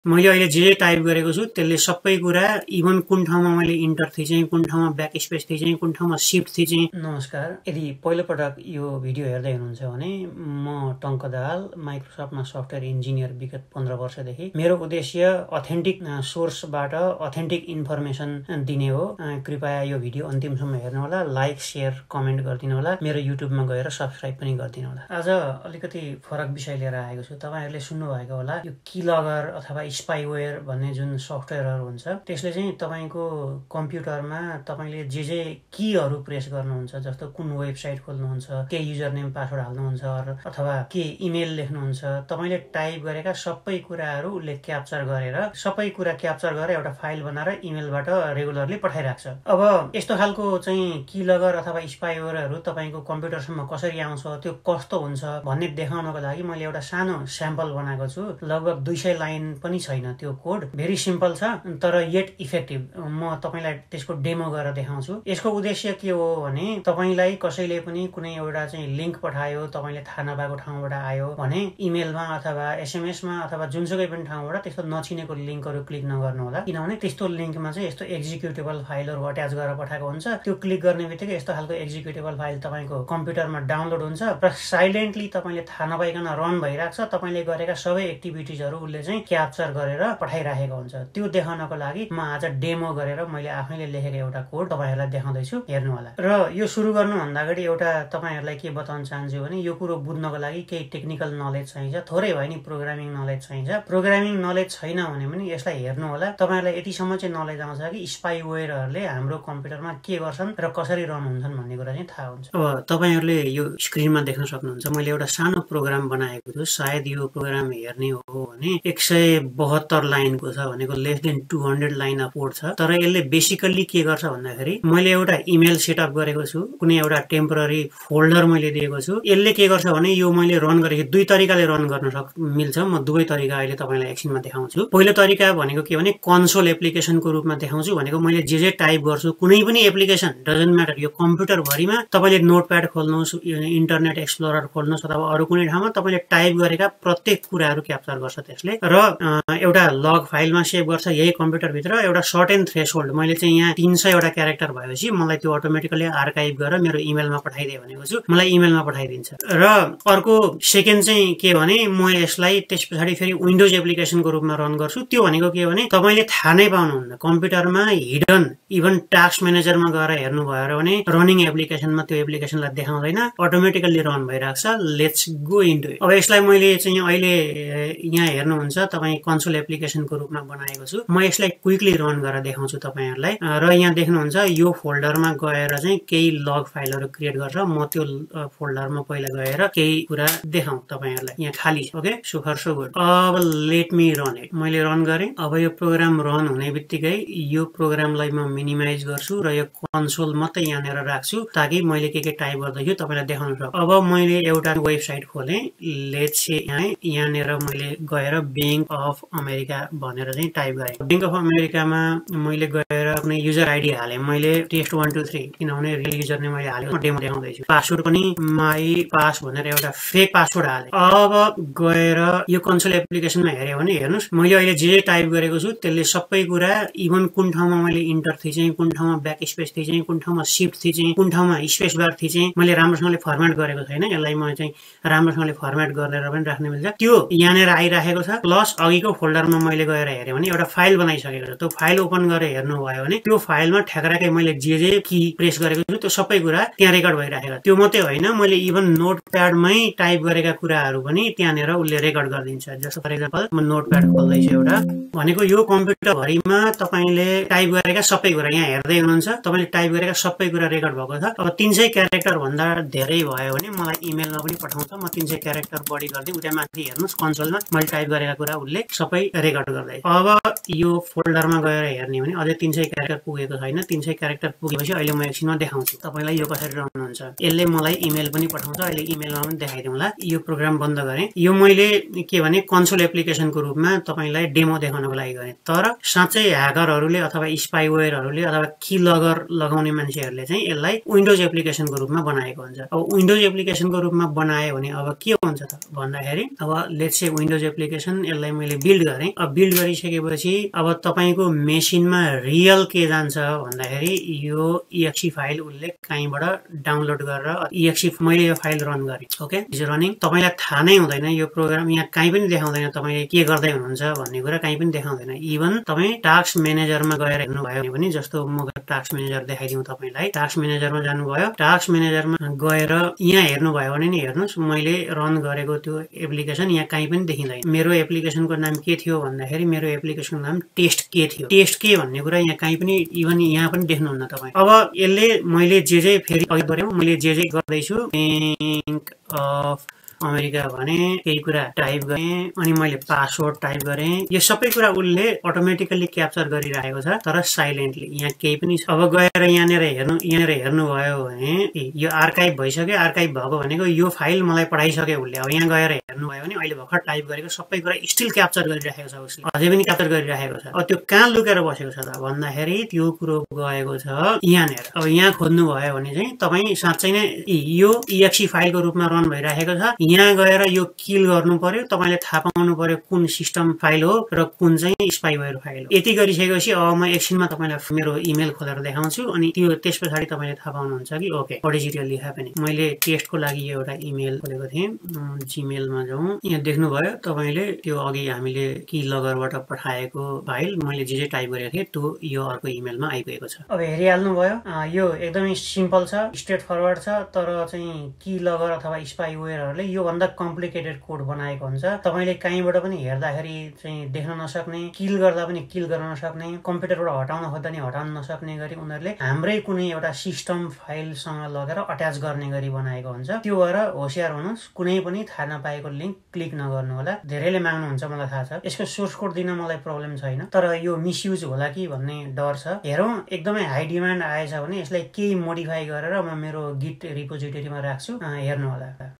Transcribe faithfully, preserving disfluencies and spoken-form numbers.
मैले अहिले जे जे टाइप गरेको छु त्यसले सबै कुरा इभन कुन ठाउँमा मैले इन्टर थिचेँ, कुन ठाउँमा ब्याक स्पेस थिचेँ, कुन ठाउँमा शिफ्ट थिचेँ। नमस्कार, यदि पहिलो पटक यो भिडियो हेर्दै हुनुहुन्छ भने म टङ्क दाहाल, माइक्रोसफ्टमा सफ्टवेयर इन्जिनियर विगत पन्ध्र वर्षदेखि। मेरो उद्देश्य अथेन्टिक सोर्सबाट अथेन्टिक इन्फर्मेसन दिने हो। कृपया यो भिडियो अन्तिमसम्म हेर्नु होला, लाइक शेयर कमेन्ट गरिदिनु होला, मेरो युट्युबमा गएर सब्सक्राइब पनि गरिदिनु होला। आज अलिकति फरक विषय लिएर आएको छु। तपाईहरुले सुन्नुभएको होला यो कीलगर अथवा स्पाइवेयर भन्ने जुन सफ्टवेयरहरु हुन्छ त्यसले चाहिँ तपाईको कम्प्युटरमा तपाईले जे जे कीहरु प्रेस गर्नुहुन्छ, जस्तो कुन वेबसाइट खोल्नुहुन्छ, के युजर नेम पासवर्ड हाल्नुहुन्छ अथवा के इमेल लेख्नुहुन्छ, तपाईले टाइप गरेका सबै कुराहरु उसले क्याप्चर गरेर सबै कुरा क्याप्चर गरेर एउटा फाइल बनाएर इमेलबाट रेगुलरली पठाइराख्छ। अब यस्तो खालको चाहिँ कीलगर अथवा स्पाइवेयरहरु तपाईको कम्प्युटरसम्म कसरी आउँछ, त्यो कस्तो हुन्छ भन्ने देखाउनको लागि मैले एउटा सानो स्याम्पल बनाएको छु। लगभग दुई सय लाइन पनि छैन त्यो कोड, भेरी सिम्पल छ तर येट इफेक्टिभ। म तपाईलाई त्यसको डेमो गरेर देखाउँछु। यसको उद्देश्य के हो भने तपाईलाई कसैले पनि कुनै एउटा चाहिँ लिंक पठायो, तपाईले थाहा नपाएको ठाउँबाट आयो भने इमेलमा अथवा एसएमएसमा अथवा जुनसुकै पनि ठाउँबाट त्यस्तो नचिनेको लिंकहरु क्लिक नगर्नु होला, किनभने त्यस्तो लिंकमा चाहिँ यस्तो एक्जिक्युटेबल फाइलहरु अट्याच गरेर पठाएको हुन्छ। त्यो क्लिक गर्ने बित्तिकै यस्तो खालको एक्जिक्युटेबल फाइल तपाईको कम्प्युटरमा डाउनलोड हुन्छ र साइलेन्टली तपाईले थाहा नपाइकन रन भइराख्छ। तपाईले गरेका सबै एक्टिभिटिजहरु उसले चाहिँ क्याप्चर गरेर पठाइराखेको हुन्छ। त्यो देखाउनको लागि म आज डेमो गरेर मैले आफैले लेखेको एउटा कोड तपाईहरुलाई देखाउँदै छु, हेर्नु होला। र यो सुरु गर्नु भन्दा अगाडि एउटा तपाईहरुलाई के बताउन चाहन्छु भने यो कुरो बुझ्नको लागि केही टेक्निकल नलेज चाहिन्छ, थोरै भए नि प्रोग्रामिङ नलेज चाहिन्छ। प्रोग्रामिङ नलेज छैन भने पनि यसलाई हेर्नु होला। तपाईहरुलाई यतिसम्म चाहिँ नलेज आउँछ कि स्पाइवेयरहरुले हाम्रो कम्प्युटरमा के गर्छन् र कसरी रन हुन्छन् भन्ने कुरा चाहिँ थाहा हुन्छ। अब तपाईहरुले यो स्क्रिनमा देख्न सक्नुहुन्छ मैले एउटा सानो प्रोग्राम बनाएको छु। सायद यो प्रोग्राम हेर्ने हो भने एक सय बहत्तर लाइनको छ, भनेको less than two hundred line of code छ। तर यसले बेसिकली के गर्छ भन्दाखेरि मैले एउटा इमेल सेटअप गरेको छु, कुनै एउटा टेम्पररी फोल्डर मैले दिएको छु। यसले के गर्छ भने यो मैले रन गरेको दुई तरिकाले रन गर्न सक मिल्छ। म दुवै तरिका अहिले तपाईलाई एकछिनमा देखाउँछु। पहिलो तरिका भनेको के भने कन्सोल एप्लिकेसनको रूपमा देखाउँछु, भनेको मैले जे जे टाइप गर्छु कुनै पनि एप्लिकेसन डजन्ट म्याटर, यो कम्प्युटर भरिमा तपाईले नोटप्याड खोल्नुहोस्, इन्टरनेट एक्सप्लोरर खोल्नुहोस् अथवा अरु कुनै ठाउँमा तपाईले टाइप गरेका प्रत्येक कुराहरु क्याप्चर गर्छ त्यसले र एउटा लग फाइलमा सेभ गर्छ। यही कम्प्युटर भित्र एउटा सर्ट एन्ड थ्रेशोल्ड मैले चाहिँ यहाँ तीन सय वटा क्यारेक्टर भएपछि मलाई त्यो अटोमेटिकली आर्काइभ गरेर मेरो इमेलमा पठाइदिए भनेको छु, मलाई इमेलमा पठाइदिन्छ। र अर्को सेकेन्ड चाहिँ के भने म यसलाई त्यसपछि फेरि विन्डोज एप्लिकेसनको रूपमा रन गर्छु। त्यो भनेको के भने तपाईले थाहा नै पाउनुहुन्न, कम्प्युटरमा हिडन इभन टास्क म्यानेजरमा गएर हेर्नु भयो भने रनिङ एप्लिकेसनमा त्यो एप्लिकेसनलाई देखाउँदैन, अटोमेटिकली रन भइराख्छ। Let's go into it. अब यसलाई मैले चाहिँ अहिले यहाँ हेर्नुहुन्छ तपाई कन्सोल एप्लिकेसनको रूपमा बनाएको छु। म यसलाई क्विकली रन गरेर देखाउँछु तपाईहरुलाई। र यहाँ देख्नुहुन्छ यो फोल्डरमा गएर चाहिँ केही लग फाइलहरु क्रिएट गर्छ। म त्यो फोल्डरमा पहिला गएर केही कुरा देखाउँ तपाईहरुलाई। यहाँ खाली छ। Okay, so far so good. अब लेट मी रन इट। मैले रन गरे। अब यो प्रोग्राम रन हुने बित्तिकै यो प्रोग्रामलाई म मिनिमाइज गर्छु र यो कन्सोल मात्रै यहाँनेर राख्छु ताकि मैले के के टाइप गर्दैछु तपाईलाई देखाउन सक्छु। अब मैले एउटा वेबसाइट खोले, लेट्स से यहाँ यहाँनेर मैले गएर बैंक अफ अमेरिका भनेर चाहिँ टाइप गरे। बैंक अफ अमेरिकामा मैले गएर कुनै युजर आइडी हाले, मैले टेस्ट वन टू थ्री, किनभने रियल युजर नेम मैले हालेको डेमो देखाउँदैछु। पासवर्ड पनि माई पास भनेर एउटा फेक पासवर्ड हाले। अब गएर यो कन्सोल एप्लिकेसनमा हेर्यो भने हेर्नुस् मैले अहिले जे जे टाइप गरेको छु त्यसले सबै कुरा इभन कुन ठाउँमा मैले इन्टर थिचेँ, कुन ठाउँमा ब्याक स्पेस थिचेँ, कुन ठाउँमा शिफ्ट थिचेँ, कुन ठाउँमा स्पेस बार थिचेँ, मैले राम्रोसँगले फर्मेट गरेको छैन। यसलाई म चाहिँ राम्रोसँगले फर्मेट गरेर पनि राख्न मिल्छ। त्यो यहाँनेर आइराखेको छ। प्लस अघिको फोल्डरमा मैले गएर हेरेँ भने एउटा फाइल बनाइसकेको छ। त्यो फाइल ओपन गरेर हेर्नु भयो भने त्यो फाइलमा ठ्याक्राकै मैले जे जे की प्रेस गरेको छु त्यो सबै कुरा त्यहाँ रेकर्ड भइराखेको। त्यो मात्रै होइन, मैले इभन नोटप्याडमै टाइप गरेका कुराहरु पनि त्यहाँनेर उसले रेकर्ड गरिदिन्छ। जस्तो फर एक्जाम्पल म नोटप्याड खोल्दैछु एउटा, भनेको यो कम्प्युटर भरिमा तपाईले टाइप गरेका सबै कुरा यहाँ हेर्दै हुनुहुन्छ। तपाईले टाइप गरेका सबै कुरा रेकर्ड भएको छ। अब तीन सय क्यारेक्टर भन्दा धेरै भयो भने मलाई इमेलमा पनि पठाउँछ। म तीन सय क्यारेक्टर बढी गर्दै उता माथि हेर्नुस् कन्सोलमा मैले टाइप गरेका कुरा उसले सबै रेकर्ड गर्दै। अब यो फोल्डरमा गएर हेर्ने भने अझै तीन सय क्यारेक्टर पुगेको छैन। तीन सय क्यारेक्टर पुगेपछि अहिले म एकछिनमा देखाउँछु तपाईलाई यो कसरी रन हुन्छ। यसले मलाई इमेल पनि पठाउँछ। अहिले इमेलमा पनि देखाइदिउँला। यो प्रोग्राम बन्द गरे। यो मैले के भने कन्सोल एप्लिकेसनको रूपमा तपाईलाई डेमो देखाउनको लागि गरे। तर साँच्चै ह्याकरहरूले अथवा स्पाइवेयरहरूले अथवा कीलगर लगाउने मान्छेहरूले चाहिँ यसलाई विन्डोज एप्लिकेसनको रूपमा बनाएको हुन्छ। अब विन्डोज एप्लिकेसनको रूपमा बनायो भने अब के हुन्छ त भन्दाखेरि अब लेट्स से विन्डोज एप्लिकेसन, यसलाई मैले बिल्ड गरेँ। अब बिल्ड गरिसकेपछि अब तपाईको मेसिनमा रियल के जान्छ भन्दाखेरि यो exe फाइल उसले कहीँबाट डाउनलोड गरेर exe मैले यो फाइल रन गरेँ। Okay, is running. तपाईलाई थाहा नै हुँदैन यो प्रोग्राम, यहाँ कहीँ पनि देखाउँदैन तपाईले के गर्दै हुनुहुन्छ भन्ने कुरा कहीँ पनि देखाउँदैन। इभन तपाईँ टास्क म्यानेजरमा गएर हेर्नुभयो भने पनि, जस्तो म टास्क म्यानेजर देखाइदिउँ तपाईलाई। टास्क म्यानेजरमा जानुभयो, टास्क म्यानेजरमा गएर यहाँ हेर्नुभयो भने नि हेर्नुस् मैले रन गरेको त्यो एप्लिकेसन यहाँ कहीँ पनि देखिँदैन। मेरो एप्लिकेसनको नाम के थियो भन्दाखेरि मेरो एप्लिकेसनको नाम टेस्ट के थियो। टेस्ट के भन्ने कुरा यहाँ कहीँ पनि इभन यहाँ पनि देख्नुहुन्न तपाईँ। अब यसले मैले जे जे फेरि अघि बढ्यौँ, मैले जे जे गर्दैछु बैंक अफ अमेरिका भने केही कुरा टाइप गरेँ अनि मैले पासवर्ड टाइप गरेँ। यो सबै कुरा उसले अटोमेटिकली क्याप्चर गरिरहेको छ तर साइलेन्टली, यहाँ केही पनि। अब गएर यहाँनिर हेर्नु, यहाँनिर हेर्नुभयो भने यो आर्काइभ भइसक्यो। आर्काइभ भएको भनेको यो फाइल मलाई पठाइसक्यो उसले। अब यहाँ गएर हेर्नुभयो भने अहिले भर्खर टाइप गरेको सबै कुरा स्टिल क्याप्चर गरिरहेको छ उसले, अझै पनि क्याप्चर गरिरहेको छ। अब त्यो कहाँ लुकेर बसेको छ त भन्दाखेरि त्यो कुरो गएको छ यहाँनिर। अब यहाँ खोज्नु भयो भने चाहिँ तपाईँ साँच्चै नै यो exe फाइलको रूपमा रन भइरहेको छ। यहाँ गएर यो किल गर्नु पर्यो, तपाईले थाहा पाउनु पर्यो कुन सिस्टम फाइल हो र कुन चाहिँ स्पाइवेयर फाइल हो। यति गरिसकेपछि अब म एकछिनमा तपाईलाई मेरो इमेल खोलेर देखाउँछु अनि त्यो त्यस पछाडि तपाईले थाहा पाउनुहुन्छ कि okay what is really happening. मैले टेस्टको लागि एउटा इमेल खोलेको थिएँ, जीमेलमा जाउँ। यहाँ देख्नुभयो तपाईले त्यो अघि हामीले KeyLoggerबाट पठाएको फाइल मैले जे जे टाइप गरेको थिएँ त्यो यो अर्को इमेलमा आइपुगेको छ। अब हेरिहाल्नु भयो, यो एकदमै सिम्पल छ, स्ट्रेट फरवर्ड छ। तर चाहिँ KeyLogger अथवा स्पाइवेयरहरुले यो भन्दा कम्प्लिकेटेड कोड बनाएको हुन्छ। तपाईले कहीँबाट पनि हेर्दाखेरि चाहिँ देख्न नसक्ने, किल गर्दा पनि किल गर्न नसक्ने, कम्प्युटरबाट हटाउन खोज्दा नि हटाउन नसक्ने गरी उनीहरूले हाम्रै कुनै एउटा सिस्टम फाइलसँग लगेर अट्याच गर्ने गरी बनाएको हुन्छ। त्यो भएर होशियार हुनुहोस्, कुनै पनि थाहा नपाएको लिंक क्लिक नगर्नु होला। धेरैले माग्नुहुन्छ मलाई थाहा छ, यसको सोर्स कोड दिन मलाई प्रब्लम छैन, तर यो मिसयुज होला कि भन्ने डर छ। हेरौँ एकदमै हाई डिमान्ड आएछ भने यसलाई केही मोडिफाई गरेर म मेरो गिट रिपोजिटरीमा राख्छु, हेर्नु होला।